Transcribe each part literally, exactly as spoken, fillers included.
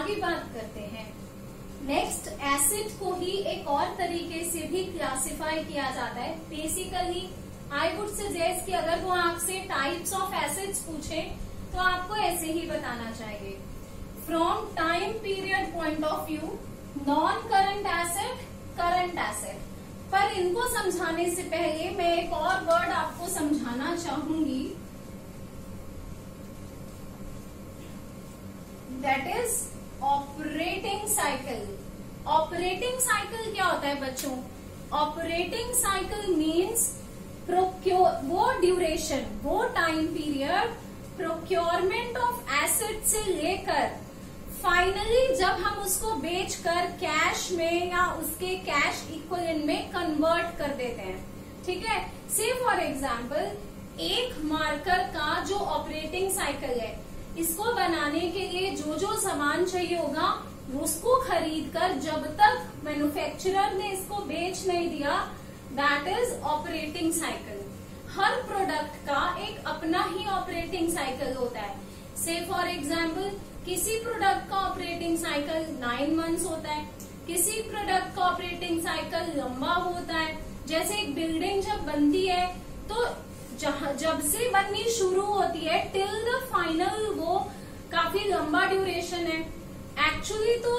आगे बात करते हैं। नेक्स्ट, एसिड को ही एक और तरीके से भी क्लासिफाई किया जाता है। बेसिकली आई वुड सजेस्ट कि अगर वो आपसे टाइप्स ऑफ एसिड्स पूछे तो आपको ऐसे ही बताना चाहिए। From time period point of view, non current asset, current asset. पर इनको समझाने से पहले मैं एक और वर्ड आपको समझाना चाहूंगी, that is operating cycle. Operating cycle क्या होता है बच्चों? ऑपरेटिंग साइकिल मीन्स प्रोक्योर, वो ड्यूरेशन, वो time period procurement of asset से लेकर फाइनली जब हम उसको बेचकर कैश में या उसके कैश इक्विवेलेंट में कन्वर्ट कर देते हैं। ठीक है, से फॉर एग्जाम्पल एक मार्कर का जो ऑपरेटिंग साइकिल है, इसको बनाने के लिए जो जो सामान चाहिए होगा उसको खरीद कर जब तक मैन्युफैक्चरर ने इसको बेच नहीं दिया, दैट इज ऑपरेटिंग साइकिल। हर प्रोडक्ट का एक अपना ही ऑपरेटिंग साइकिल होता है। से फॉर एग्जाम्पल किसी प्रोडक्ट का ऑपरेटिंग साइकिल नाइन मंथ्स होता है, किसी प्रोडक्ट का ऑपरेटिंग साइकिल लंबा होता है। जैसे एक बिल्डिंग जब बनती है तो जहां जब से बननी शुरू होती है टिल द फाइनल वो काफी लंबा ड्यूरेशन है। एक्चुअली तो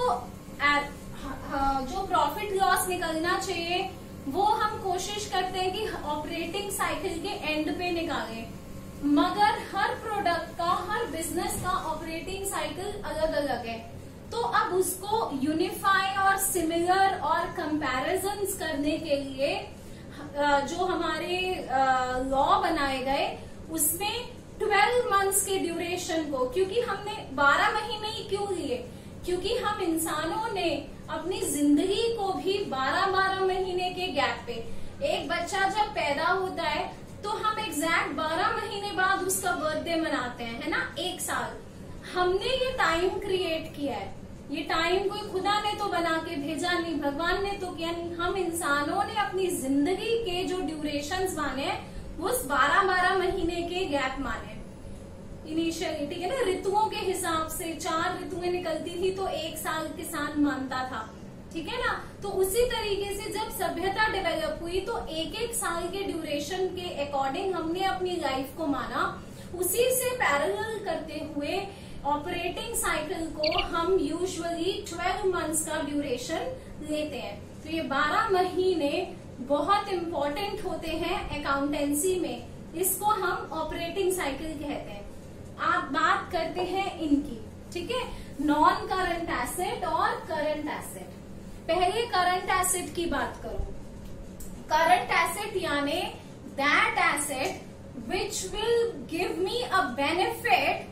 जो प्रॉफिट लॉस निकलना चाहिए वो हम कोशिश करते हैं कि ऑपरेटिंग साइकिल के एंड पे निकालें, मगर हर प्रोडक्ट का, हर बिजनेस का ऑपरेटिंग साइकिल अलग अलग है। तो अब उसको यूनिफाई और सिमिलर और कंपैरिजन्स करने के लिए जो हमारे लॉ बनाए गए उसमें ट्वेल्व मंथ्स के ड्यूरेशन को, क्योंकि हमने बारह महीने ही क्यों लिए, क्योंकि हम इंसानों ने अपनी जिंदगी को भी बारह बारह महीने के गैप पे, एक बच्चा जब पैदा होता है तो हम एग्जैक्ट बारह महीने बाद उसका बर्थडे मनाते हैं, है ना, एक साल। हमने ये टाइम क्रिएट किया है, ये टाइम कोई खुदा ने तो बना के भेजा नहीं, भगवान ने तो किया नहीं, हम इंसानों ने अपनी जिंदगी के जो ड्यूरेशंस माने वो बारह बारह महीने के गैप माने इनिशियली। ठीक है ना, ऋतुओं के हिसाब से चार ऋतुएं निकलती थी तो एक साल किसान मानता था। ठीक है ना, तो उसी तरीके से जब सभ्यता डेवलप हुई तो एक एक साल के ड्यूरेशन के अकॉर्डिंग हमने अपनी लाइफ को माना। उसी से पैरेलल करते हुए ऑपरेटिंग साइकिल को हम यूजुअली ट्वेल्व मंथ्स का ड्यूरेशन लेते हैं। तो ये बारह महीने बहुत इंपॉर्टेंट होते हैं अकाउंटेंसी में, इसको हम ऑपरेटिंग साइकिल कहते हैं। आप बात करते हैं इनकी, ठीक है, नॉन करंट एसेट और करंट एसेट। पहले करंट एसेट की बात करूं। करंट एसेट यानी that asset which will give me a benefit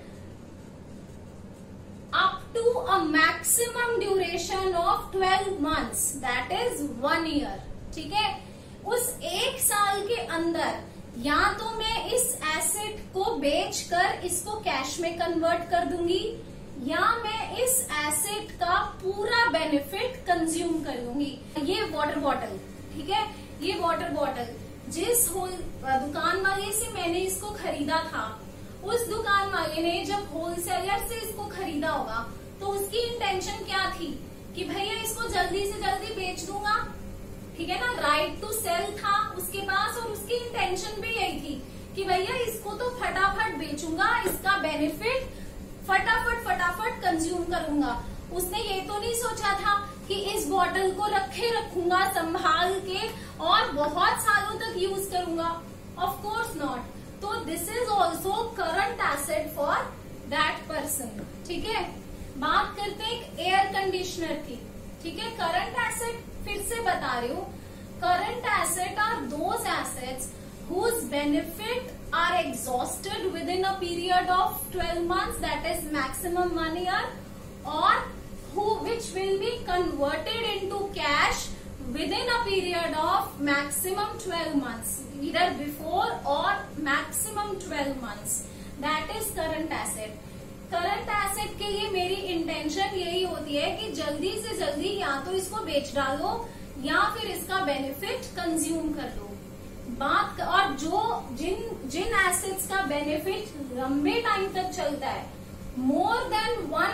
up to a maximum duration of twelve months, that is one year। ठीक है, उस एक साल के अंदर या तो मैं इस एसेट को बेचकर इसको कैश में कन्वर्ट कर दूंगी या मैं इस एसेट का पूरा बेनिफिट कंज्यूम कर लूंगी। ये वाटर बॉटल, ठीक है, ये वाटर बॉटल जिस होल दुकान वाले से मैंने इसको खरीदा था, उस दुकान वाले ने जब होलसेलर से इसको खरीदा होगा तो उसकी इंटेंशन क्या थी कि भैया इसको जल्दी से जल्दी बेच दूंगा। ठीक है ना, राइट टू सेल था उसके पास और उसकी इंटेंशन भी यही थी कि भैया इसको तो फटाफट बेचूंगा, इसका बेनिफिट फटाफट फटाफट कंज्यूम करूंगा। उसने ये तो नहीं सोचा था कि इस बॉटल को रखे रखूंगा संभाल के और बहुत सालों तक यूज करूंगा। Of course not. तो this is also current asset for that person. ठीक है, बात करते हैं एक एयर कंडीशनर की। ठीक है, करंट एसेट फिर से बता रही हूँ, current asset are those assets whose benefit are exhausted within a period of twelve months, that is maximum one year, or who which will be converted into cash within a period of maximum twelve months, either before or maximum twelve months, that is current asset। Current asset के लिए मेरी intention यही होती है कि जल्दी से जल्दी या तो इसको बेच डालो या फिर इसका बेनिफिट कंज्यूम कर लो। बात और जो जिन जिन एसेट्स का बेनिफिट लंबे टाइम तक चलता है, more than one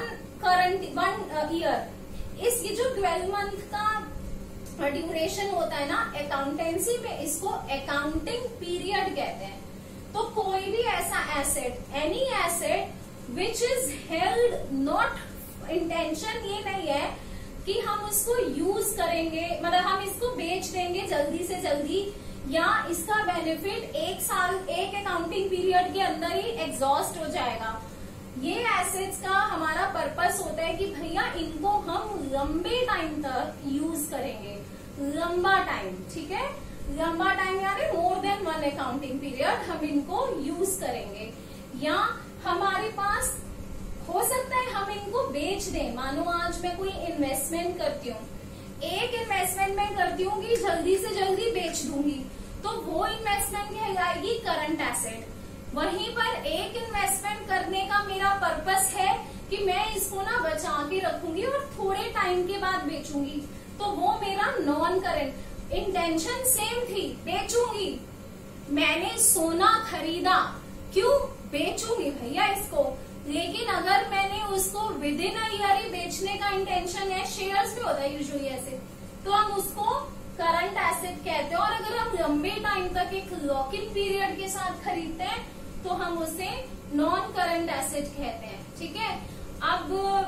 current one year, इस ये जो ट्वेल्व मंथ का ड्यूरेशन होता है ना अकाउंटेंसी में, इसको अकाउंटिंग पीरियड कहते हैं। तो कोई भी ऐसा asset, any asset which is held not, intention ये नहीं है कि हम उसको यूज करेंगे, मतलब हम इसको बेच देंगे जल्दी से जल्दी, या इसका बेनिफिट एक साल एक अकाउंटिंग पीरियड के अंदर ही एग्जॉस्ट हो जाएगा। ये एसेट्स का हमारा पर्पस होता है कि भैया इनको हम लंबे टाइम तक यूज करेंगे, लंबा टाइम, ठीक है, लंबा टाइम यानी more than one accounting period हम इनको यूज करेंगे। या हमारे पास हो सकता है हम इनको बेच दें। मानो आज मैं कोई इन्वेस्टमेंट करती हूँ, एक इन्वेस्टमेंट मैं करती हूँ कि जल्दी से जल्दी बेच दूंगी, तो वो इन्वेस्टमेंट कहलाएगी करंट एसेट। वहीं पर एक इन्वेस्टमेंट करने का मेरा पर्पस है कि मैं इसको ना बचा के रखूंगी और थोड़े टाइम के बाद बेचूंगी, तो वो मेरा नॉन करंट। इंटेंशन सेम थी, बेचूंगी। मैंने सोना खरीदा, क्यों? बेचूंगी भैया इसको। लेकिन अगर मैंने उसको विद इन अ ईयर ही बेचने का इंटेंशन है, शेयर्स में होता है यूजुअली ऐसे, तो हम उसको करंट एसेट कहते हैं। और अगर हम लंबे टाइम तक एक लॉक इन पीरियड के साथ खरीदते हैं तो हम उसे नॉन करंट एसेट कहते हैं, ठीक है। अब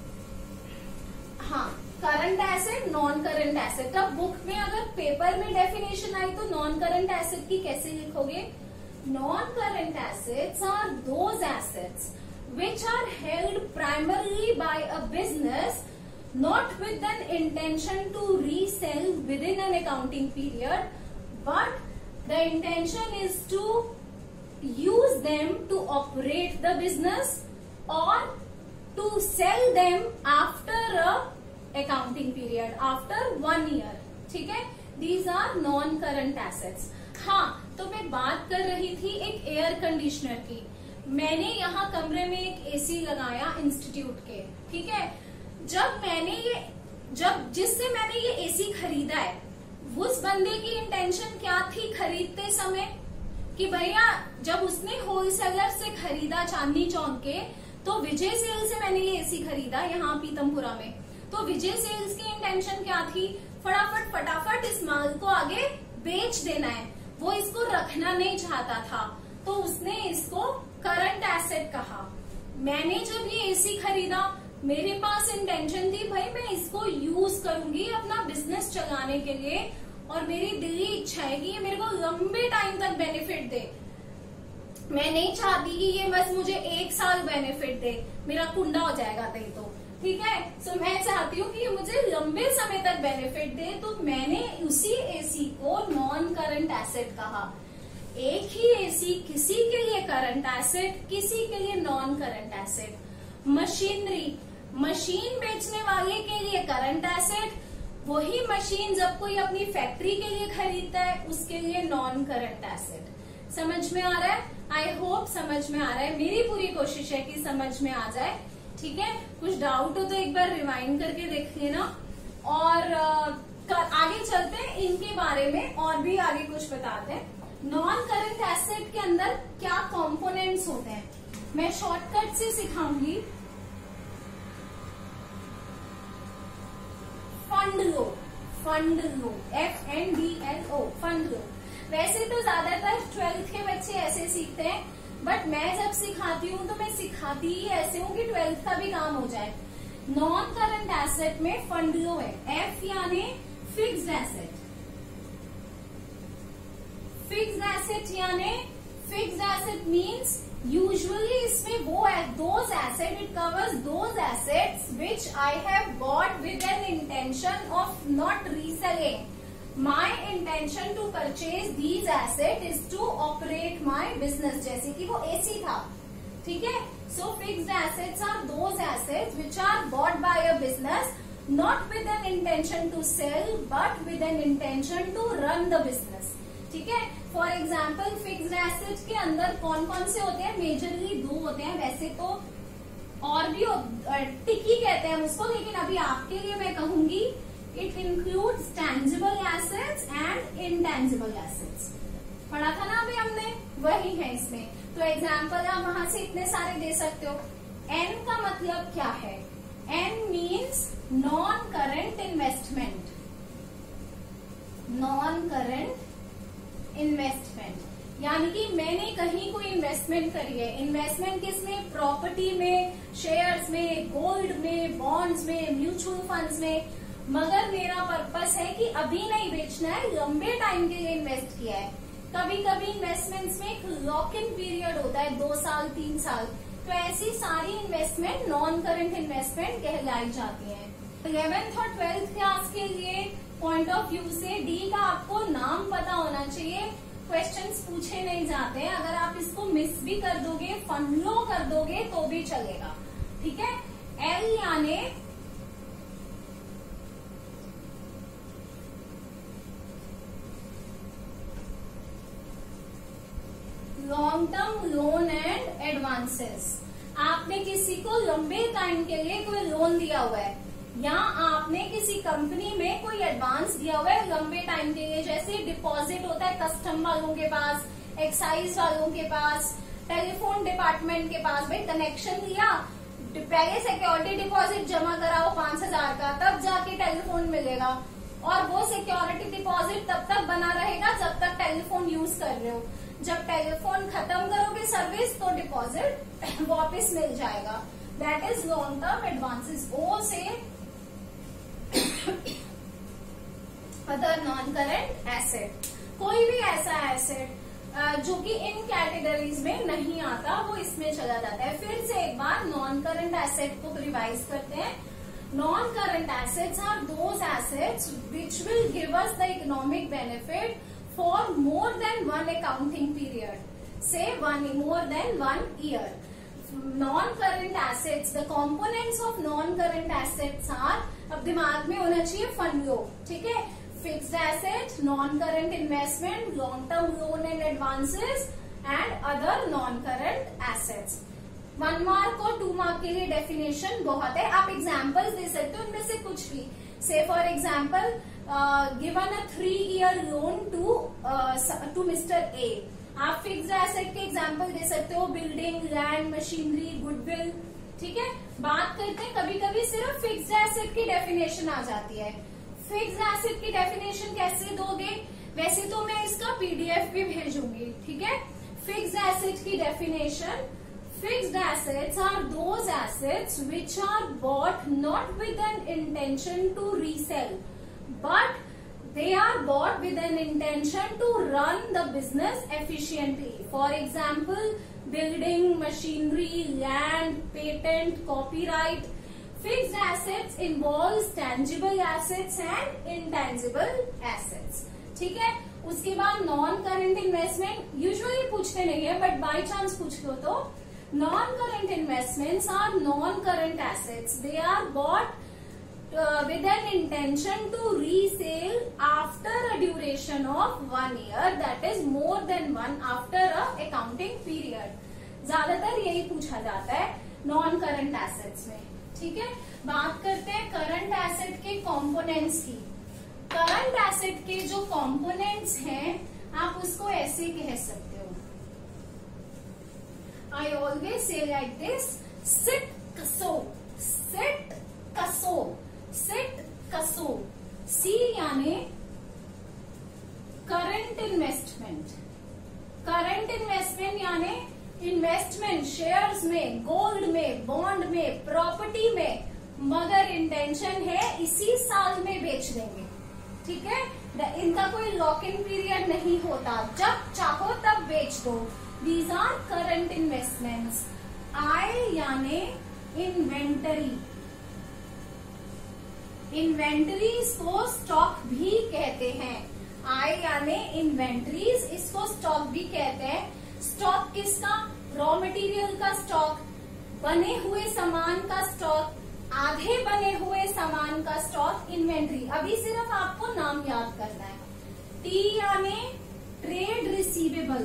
हाँ, current asset, non current asset. अब बुक में अगर पेपर में डेफिनेशन आई तो नॉन करंट एसेट की कैसे लिखोगे? Non current assets are those assets which are held primarily by a business not with an intention to resell within an accounting period, but the intention is to use them to operate the business or to sell them after a accounting period, after one year, ठीक है। These are non-current assets। हाँ, तो मैं बात कर रही थी एक एयर कंडीशनर की। मैंने यहाँ कमरे में एक एसी लगाया इंस्टीट्यूट के, ठीक है। जब मैंने ये जब जिससे मैंने ये एसी खरीदा है, उस बंदे की इंटेंशन क्या थी खरीदते समय? कि भैया जब उसने होलसेलर से खरीदा चांदनी चौक के, तो विजय सेल से मैंने ये एसी खरीदा यहाँ पीतमपुरा में, तो विजय सेल्स की इंटेंशन क्या थी? फटाफट फटाफट इस माल को आगे बेच देना है, वो इसको रखना नहीं चाहता था, तो उसने इसको करंट एसेट कहा। मैंने जब ये एसी खरीदा, मेरे पास इंटेंशन थी भाई मैं इसको यूज करूंगी अपना बिजनेस चलाने के लिए, और मेरी दिली इच्छा है कि ये मेरे को लंबे टाइम तक बेनिफिट दे। मैं नहीं चाहती कि ये बस मुझे एक साल बेनिफिट दे, मेरा कुंडा हो जाएगा नहीं तो, ठीक है। सो मैं चाहती हूँ कि ये मुझे लंबे समय तक बेनिफिट दे, तो मैंने उसी एसी को नॉन करंट एसेट कहा। एक ही एसी किसी के लिए करंट एसेट, किसी के लिए non current asset. Machinery, machine बेचने वाले के लिए करंट एसेट, वही मशीन जब कोई अपनी फैक्ट्री के लिए खरीदता है उसके लिए नॉन करंट एसेट। समझ में आ रहा है? आई होप समझ में आ रहा है। मेरी पूरी कोशिश है कि समझ में आ जाए, ठीक है। कुछ डाउट हो तो एक बार रिवाइंड करके देख लेना, और आगे चलते हैं इनके बारे में और भी आगे कुछ बताते हैं। नॉन करंट एसेट के अंदर क्या कंपोनेंट्स होते हैं, मैं शॉर्टकट से सिखाऊंगी। फंड लो, फंड लो, F N D L O, fund लो। वैसे तो ज्यादातर ट्वेल्थ के बच्चे ऐसे सीखते हैं, बट मैं जब सिखाती हूँ तो मैं सिखाती ही ऐसे हूँ कि ट्वेल्थ का भी काम हो जाए। नॉन करंट एसेट में फंड लो है, एफ यानी फिक्स्ड एसेट। फिक्स्ड एसेट यानी फिक्स्ड एसेट मीन्स यूजुअली इसमें वो those asset, it covers those assets which I have bought with an intention of not reselling. My intention to purchase these asset is to operate my business, जैसे कि वो AC था, ठीक है। So fixed assets are those assets which are bought by a business not with an intention to sell but with an intention to run the business, ठीक है। For example fixed asset के अंदर कौन कौन से होते हैं? मेजरली दो होते हैं, वैसे तो और भी टिकी कहते हैं उसको, लेकिन अभी आपके लिए मैं कहूंगी it includes tangible assets and intangible assets. पढ़ा था ना अभी हमने, वही है इसमें। तो एग्जाम्पल आप वहां से इतने सारे दे सकते हो। एन का मतलब क्या है? N means non current investment, non current investment यानी कि मैंने कहीं कोई इन्वेस्टमेंट करी है। इन्वेस्टमेंट किसमें? प्रॉपर्टी में, शेयर्स में, गोल्ड में, बॉन्ड्स में, म्यूचुअल फंड्स में, मगर मेरा पर्पस है कि अभी नहीं बेचना है, लंबे टाइम के लिए इन्वेस्ट किया है। कभी कभी इन्वेस्टमेंट्स में एक लॉक इन पीरियड होता है, दो साल तीन साल, तो ऐसी सारी इन्वेस्टमेंट नॉन करंट इन्वेस्टमेंट कहलाई जाती है। इलेवेंथ और ट्वेल्थ क्लास के लिए पॉइंट ऑफ व्यू से डी का आपको नाम पता होना चाहिए। क्वेश्चंस पूछे नहीं जाते हैं, अगर आप इसको मिस भी कर दोगे, फॉलो कर दोगे तो भी चलेगा, ठीक है। एल यानी long term loan and advances. आपने किसी को लंबे टाइम के लिए कोई लोन दिया हुआ है या आपने किसी कंपनी में कोई एडवांस दिया हुआ है लंबे टाइम के लिए, जैसे डिपॉजिट होता है कस्टम वालों के पास, एक्साइज वालों के पास, टेलीफोन डिपार्टमेंट के पास। भाई कनेक्शन लिया, पहले सिक्योरिटी डिपॉजिट जमा कराओ पांच हजार का, तब जाके टेलीफोन मिलेगा, और वो सिक्योरिटी डिपॉजिट तब तक बना रहेगा जब तक टेलीफोन यूज कर रहे हो। जब टेलीफोन खत्म करोगे सर्विस तो डिपॉजिट वापस मिल जाएगा। That is long term advances. O से अदर नॉन करंट एसेट, कोई भी ऐसा एसेट जो कि इन कैटेगरीज में नहीं आता वो इसमें चला जाता है। फिर से एक बार नॉन करंट एसेट को रिवाइज करते हैं। Non current assets are those assets which will give us the economic benefit for more than one accounting period, say one more than one year. non-current assets, the components of non-current assets are, अब दिमाग में होना चाहिए फंडो, ठीक है। Fixed asset, non current investment, long term loan and advances and other non current assets. One mark और two mark के लिए डेफिनेशन बहुत है, आप एग्जाम्पल्स दे सकते हो उनमें से कुछ भी। Say for example given a three year loan to to mister A, आप फिक्स्ड एसेट के एग्जाम्पल दे सकते हो, बिल्डिंग, लैंड, मशीनरी, गुडविल, ठीक है। बात करते हैं कभी कभी सिर्फ फिक्स्ड एसेट की डेफिनेशन आ जाती है। फिक्स्ड एसेट की डेफिनेशन कैसे दोगे? वैसे तो मैं इसका पीडीएफ भी भेजूंगी, ठीक है। फिक्स्ड एसेट की definition, fixed assets are those assets which are bought not with an intention to resell but they are bought with an intention to run the business efficiently. For example, building, machinery, land, patent, copyright. Fixed assets involves tangible assets and intangible assets. ठीक है। उसके बाद non current investment usually पूछते नहीं है but by chance पूछ लो तो, non current investments are non current assets, they are bought Uh, with an intention to resale after a duration of one year, that is more than one after a accounting period. ज्यादातर यही पूछा जाता है non current assets में, ठीक है। बात करते हैं करंट एसेट के कंपोनेंट्स की। करंट एसेट के जो कंपोनेंट्स हैं आप उसको ऐसे कह सकते हो, I always say like this, sit कसो, सिट कसो, सिट कसो। सी यानी करंट इन्वेस्टमेंट, करंट इन्वेस्टमेंट यानी इन्वेस्टमेंट शेयर्स में, गोल्ड में, बॉन्ड में, प्रॉपर्टी में, मगर इंटेंशन है इसी साल में बेच देंगे, ठीक है। इनका कोई लॉक इन पीरियड नहीं होता, जब चाहो तब बेच दो। These are current investments. I यानी इन्वेंटरी, इन्वेंटरीज को स्टॉक भी कहते हैं। आई यानी इन्वेंटरीज, इसको स्टॉक भी कहते हैं। स्टॉक किसका? रॉ मटेरियल का स्टॉक, बने हुए सामान का स्टॉक, आधे बने हुए सामान का स्टॉक, इन्वेंटरी। अभी सिर्फ आपको नाम याद करना है। टी यानी ट्रेड रिसीवेबल,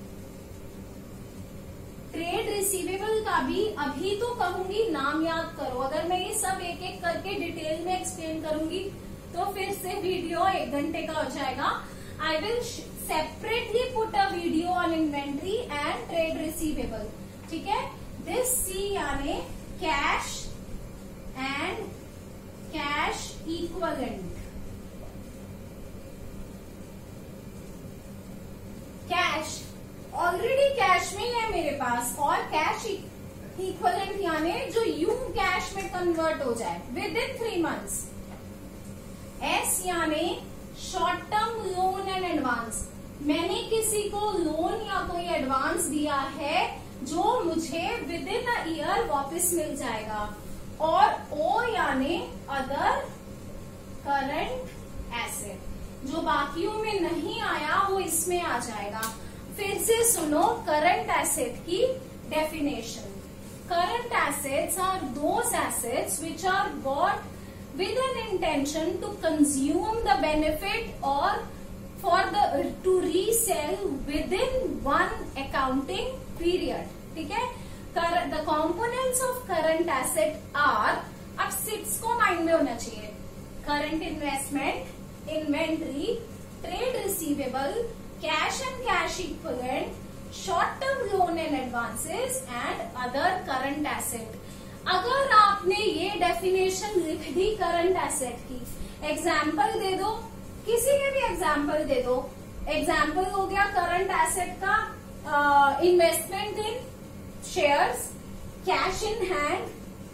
ट्रेड रिसीवेबल का भी अभी तो कहूंगी नाम याद करो, अगर मैं ये सब एक एक करके डिटेल में एक्सप्लेन करूंगी तो फिर से वीडियो एक घंटे का हो जाएगा। I will separately put a video on inventory and trade receivable, ठीक है। दिस सी यानी कैश नहीं है मेरे पास, और कैश इक्विवेलेंट यानी जो यूं कैश में कन्वर्ट हो जाए within three months. S यानी short term loan and advance, मैंने किसी को लोन या कोई एडवांस दिया है जो मुझे विद इन अ ईयर वापस मिल जाएगा। और ओ यानी अदर करंट एसेट, जो बाकियों में नहीं आया वो इसमें आ जाएगा। फिर से सुनो करंट एसेट की definition. Current assets are those assets which are bought with an intention to consume the benefit or for the to resell within one accounting period, ठीक है। the components of current asset are, अब six को mind में होना चाहिए, current investment, inventory, trade receivable, cash and cash equivalent, short term loan and advances and other current asset. अगर आपने ये डेफिनेशन लिख दी करंट एसेट की, एग्जाम्पल दे दो, किसी के भी एग्जाम्पल दे दो। एग्जाम्पल हो गया करंट एसेट का investment in shares, cash in hand,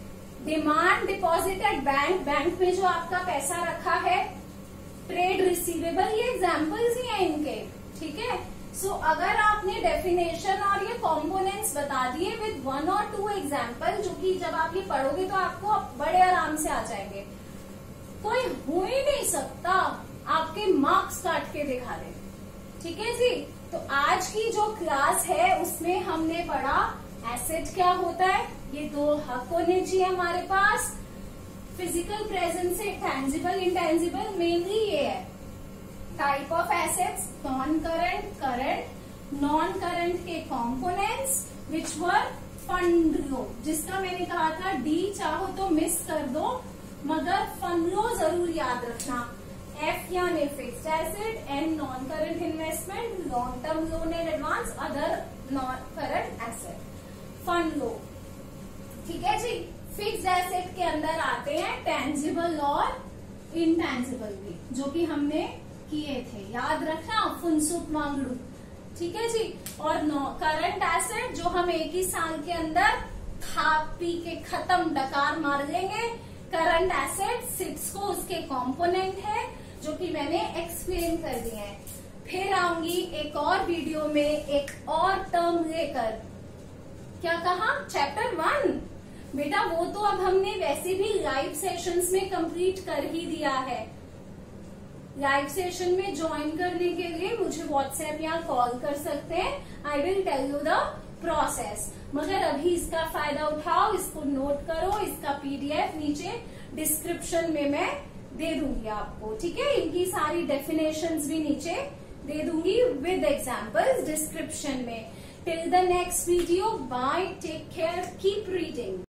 demand deposit at bank, bank में जो आपका पैसा रखा है, ट्रेड रिसीवेबल, ये एग्जाम्पल्स ही हैं इनके, ठीक है। सो so, अगर आपने डेफिनेशन और ये कंपोनेंट्स बता दिए विद वन और टू एग्जाम्पल, जो कि जब आप ये पढ़ोगे तो आपको बड़े आराम से आ जाएंगे, कोई हो ही नहीं सकता आपके मार्क्स काट के दिखा दे, ठीक है जी। तो आज की जो क्लास है उसमें हमने पढ़ा एसेट क्या होता है, ये दो हक होने चाहिए हमारे पास, फिजिकल प्रेजेंस से टैंजिबल इंटेंजिबल, मेनली ये है। Type of assets, non current, current, non current के कंपोनेंट्स विच वर फंड लो, जिसका मैंने कहा था डी चाहो तो मिस कर दो, मगर फंड लो जरूर याद रखना। एफ यानी fixed asset, N non current investment, long term loan and advance, other non current asset, fund लो, ठीक है जी। फिक्स्ड एसेट के अंदर आते हैं टेंजिबल और इनटेंजिबल भी, जो कि हमने किए थे, याद रखना, फुनसुक मांगड़ू, ठीक है जी। और करंट एसेट जो हम एक ही साल के अंदर खा पी के खत्म डकार मार लेंगे, करंट एसेट सिक्स को उसके कंपोनेंट है, जो कि मैंने एक्सप्लेन कर दिए हैं। फिर आऊंगी एक और वीडियो में एक और टर्म लेकर, क्या कहा, चैप्टर वन, बेटा वो तो अब हमने वैसे भी लाइव सेशंस में कंप्लीट कर ही दिया है। लाइव सेशन में ज्वाइन करने के लिए मुझे व्हाट्सएप या कॉल कर सकते हैं, I will tell you the process. मगर अभी इसका फायदा उठाओ, इसको नोट करो, इसका पीडीएफ नीचे डिस्क्रिप्शन में मैं दे दूंगी आपको, ठीक है। इनकी सारी डेफिनेशंस भी नीचे दे दूंगी विद एग्जांपल्स डिस्क्रिप्शन में। Till the next video, bye, take care, keep reading.